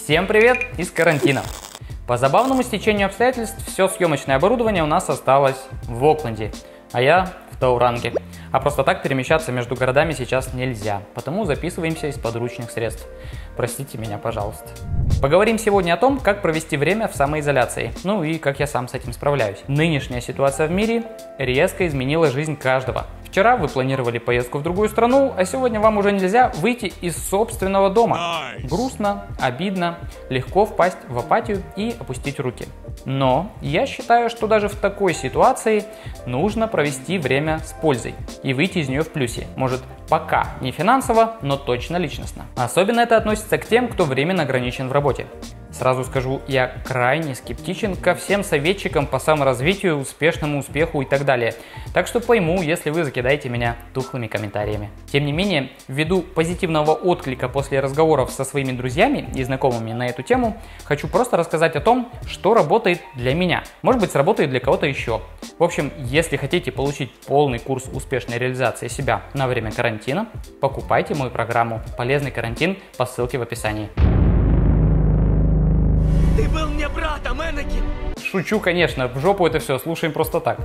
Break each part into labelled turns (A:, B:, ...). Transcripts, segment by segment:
A: Всем привет из карантина! По забавному стечению обстоятельств все съемочное оборудование у нас осталось в Окленде, а я в Тауранге. А просто так перемещаться между городами сейчас нельзя, потому записываемся из подручных средств. Простите меня, пожалуйста. Поговорим сегодня о том, как провести время в самоизоляции, ну и как я сам с этим справляюсь. Нынешняя ситуация в мире резко изменила жизнь каждого. Вчера вы планировали поездку в другую страну, а сегодня вам уже нельзя выйти из собственного дома. Грустно, обидно, легко впасть в апатию и опустить руки. Но я считаю, что даже в такой ситуации нужно провести время с пользой и выйти из нее в плюсе. Может, пока не финансово, но точно личностно. Особенно это относится к тем, кто временно ограничен в работе. Сразу скажу, я крайне скептичен ко всем советчикам по саморазвитию, успешному успеху и так далее. Так что пойму, если вы закидаете меня тухлыми комментариями. Тем не менее, ввиду позитивного отклика после разговоров со своими друзьями и знакомыми на эту тему, хочу просто рассказать о том, что работает для меня. Может быть, сработает для кого-то еще. В общем, если хотите получить полный курс успешной реализации себя на время карантина, покупайте мою программу «Полезный карантин» по ссылке в описании.
B: Ты был мне братом, Энакин!
A: Шучу, конечно, в жопу это все, слушаем просто так.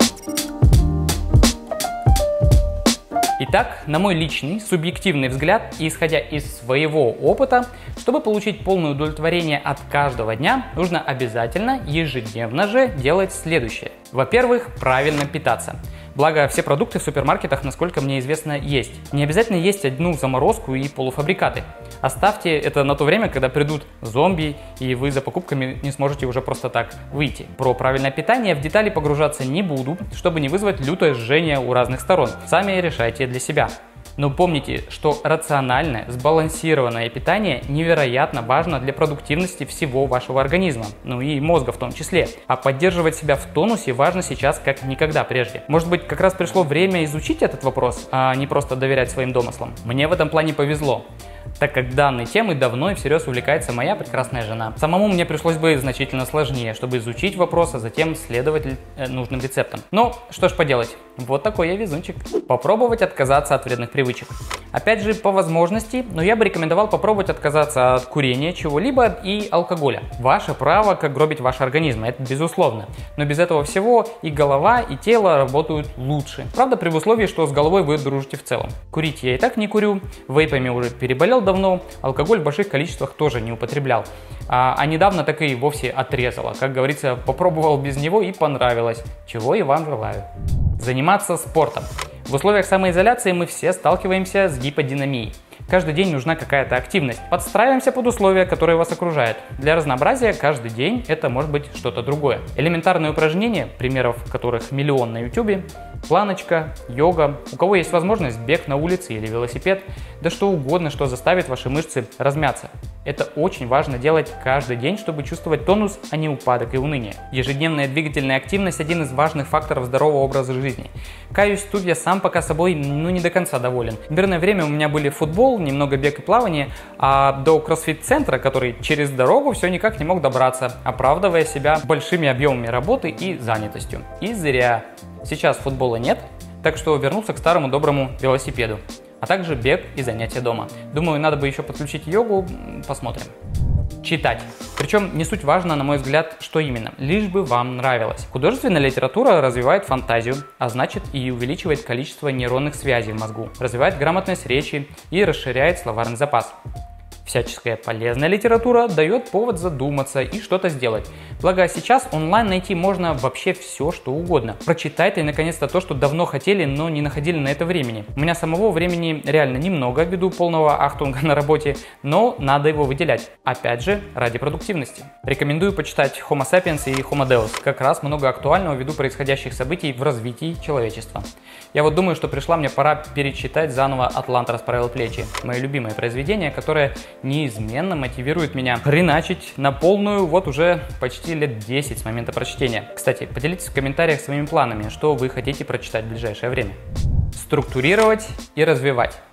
A: Итак, на мой личный, субъективный взгляд, и исходя из своего опыта, чтобы получить полное удовлетворение от каждого дня, нужно обязательно ежедневно же делать следующее. Во-первых, правильно питаться. Благо, все продукты в супермаркетах, насколько мне известно, есть. Не обязательно есть одну заморозку и полуфабрикаты. Оставьте это на то время, когда придут зомби, и вы за покупками не сможете уже просто так выйти. Про правильное питание в детали погружаться не буду, чтобы не вызвать лютое жжение у разных сторон. Сами решайте для себя. Но помните, что рациональное, сбалансированное питание невероятно важно для продуктивности всего вашего организма, ну и мозга в том числе. А поддерживать себя в тонусе важно сейчас как никогда прежде. Может быть, как раз пришло время изучить этот вопрос, а не просто доверять своим домыслам. Мне в этом плане повезло, так как данной темой давно и всерьез увлекается моя прекрасная жена. Самому мне пришлось бы значительно сложнее, чтобы изучить вопрос, а затем следовать нужным рецептам. Но что ж поделать, вот такой я везунчик. Попробовать отказаться от вредных привычек. Опять же, по возможности, но я бы рекомендовал попробовать отказаться от курения, чего-либо и алкоголя. Ваше право, как гробить ваш организм, это безусловно. Но без этого всего и голова, и тело работают лучше. Правда, при условии, что с головой вы дружите в целом. Курить я и так не курю, вейпами уже переболел давно, алкоголь в больших количествах тоже не употреблял. А недавно так и вовсе отрезало. Как говорится, попробовал без него и понравилось. Чего и вам желаю. Заниматься спортом. В условиях самоизоляции мы все сталкиваемся с гиподинамией. Каждый день нужна какая-то активность. Подстраиваемся под условия, которые вас окружают. Для разнообразия каждый день это может быть что-то другое. Элементарные упражнения, примеров которых миллион на YouTube, планочка, йога, у кого есть возможность бег на улице или велосипед, да что угодно, что заставит ваши мышцы размяться. Это очень важно делать каждый день, чтобы чувствовать тонус, а не упадок и уныние. Ежедневная двигательная активность – один из важных факторов здорового образа жизни. Каюсь, тут я сам пока собой не до конца доволен. В мирное время у меня были футбол, немного бег и плавание, а до кроссфит-центра, который через дорогу, все никак не мог добраться, оправдывая себя большими объемами работы и занятостью. И зря. Сейчас футбола нет, так что вернулся к старому доброму велосипеду, а также бег и занятия дома. Думаю, надо бы еще подключить йогу, посмотрим. Читать. Причем не суть важно, на мой взгляд, что именно, лишь бы вам нравилось. Художественная литература развивает фантазию, а значит и увеличивает количество нейронных связей в мозгу, развивает грамотность речи и расширяет словарный запас. Всяческая полезная литература дает повод задуматься и что-то сделать. Благо сейчас онлайн найти можно вообще все, что угодно. Прочитайте наконец-то то, что давно хотели, но не находили на это времени. У меня самого времени реально немного ввиду полного ахтунга на работе, но надо его выделять. Опять же, ради продуктивности. Рекомендую почитать Homo sapiens и Homo deus. Как раз много актуального ввиду происходящих событий в развитии человечества. Я вот думаю, что пришла мне пора перечитать заново «Атлант расправил плечи». Мое любимое произведение, которое неизменно мотивирует меня хреначить на полную вот уже почти лет 10 с момента прочтения. Кстати, поделитесь в комментариях своими планами, что вы хотите прочитать в ближайшее время. Структурировать и развивать.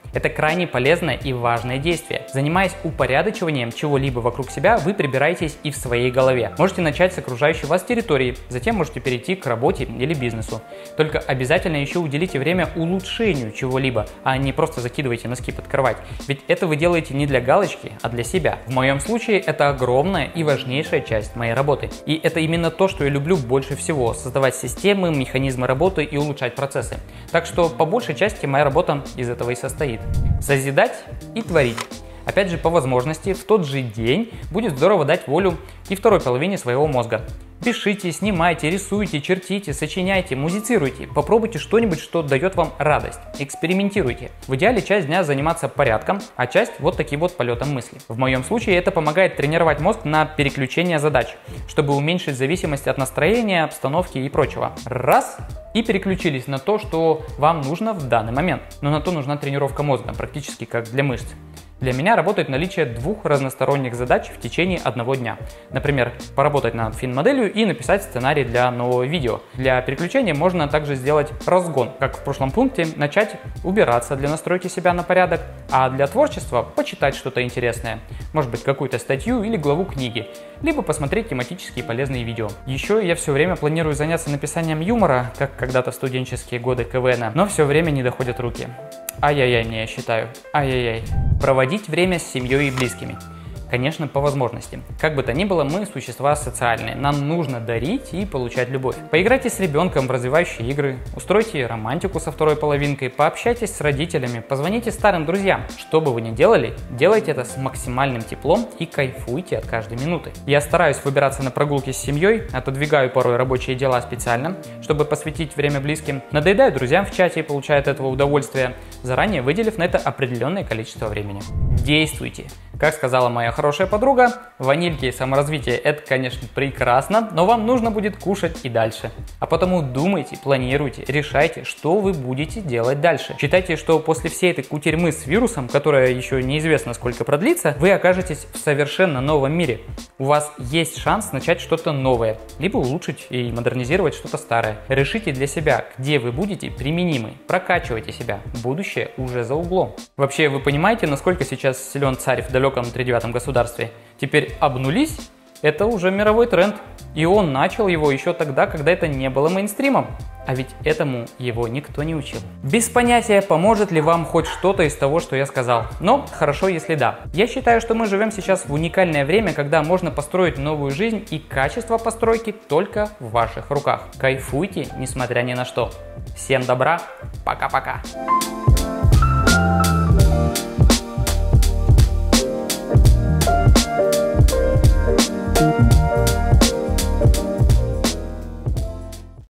A: Это крайне полезное и важное действие. Занимаясь упорядочиванием чего-либо вокруг себя, вы прибираетесь и в своей голове. Можете начать с окружающей вас территории, затем можете перейти к работе или бизнесу. Только обязательно еще уделите время улучшению чего-либо, а не просто закидывайте носки под кровать. Ведь это вы делаете не для галочки, а для себя. В моем случае это огромная и важнейшая часть моей работы. И это именно то, что я люблю больше всего – создавать системы, механизмы работы и улучшать процессы. Так что по большей части моя работа из этого и состоит. Созидать и творить. Опять же, по возможности, в тот же день будет здорово дать волю и второй половине своего мозга. Пишите, снимайте, рисуйте, чертите, сочиняйте, музицируйте. Попробуйте что-нибудь, что дает вам радость. Экспериментируйте. В идеале часть дня заниматься порядком, а часть вот таким вот полетом мысли. В моем случае это помогает тренировать мозг на переключение задач, чтобы уменьшить зависимость от настроения, обстановки и прочего. Раз – и переключились на то, что вам нужно в данный момент. Но на то нужна тренировка мозга, практически как для мышц. Для меня работает наличие двух разносторонних задач в течение одного дня. Например, поработать над финмоделью и написать сценарий для нового видео. Для переключения можно также сделать разгон, как в прошлом пункте, начать убираться для настройки себя на порядок, а для творчества почитать что-то интересное. Может быть, какую-то статью или главу книги, либо посмотреть тематические полезные видео. Еще я все время планирую заняться написанием юмора, как когда-то в студенческие годы КВН, но все время не доходят руки. Ай-яй-яй, мне я считаю. Ай-яй-яй. Проводить время с семьей и близкими. Конечно, по возможности. Как бы то ни было, мы существа социальные. Нам нужно дарить и получать любовь. Поиграйте с ребенком в развивающие игры, устройте романтику со второй половинкой, пообщайтесь с родителями, позвоните старым друзьям. Что бы вы ни делали, делайте это с максимальным теплом и кайфуйте от каждой минуты. Я стараюсь выбираться на прогулки с семьей, отодвигаю порой рабочие дела специально, чтобы посвятить время близким, надоедаю друзьям в чате и получаю от этого удовольствие, заранее выделив на это определенное количество времени. Действуйте! Как сказала моя хорошая подруга, ванильки и саморазвитие – это, конечно, прекрасно, но вам нужно будет кушать и дальше. А потому думайте, планируйте, решайте, что вы будете делать дальше. Считайте, что после всей этой кутерьмы с вирусом, которая еще неизвестно сколько продлится, вы окажетесь в совершенно новом мире. У вас есть шанс начать что-то новое, либо улучшить и модернизировать что-то старое. Решите для себя, где вы будете применимы, прокачивайте себя. Будущее уже за углом. Вообще, вы понимаете, насколько сейчас силен царь в далеком тридевятом государстве? Теперь обнулись – это уже мировой тренд. И он начал его еще тогда, когда это не было мейнстримом. А ведь этому его никто не учил. Без понятия, поможет ли вам хоть что-то из того, что я сказал. Но хорошо, если да. Я считаю, что мы живем сейчас в уникальное время, когда можно построить новую жизнь, и качество постройки только в ваших руках. Кайфуйте, несмотря ни на что. Всем добра, пока-пока.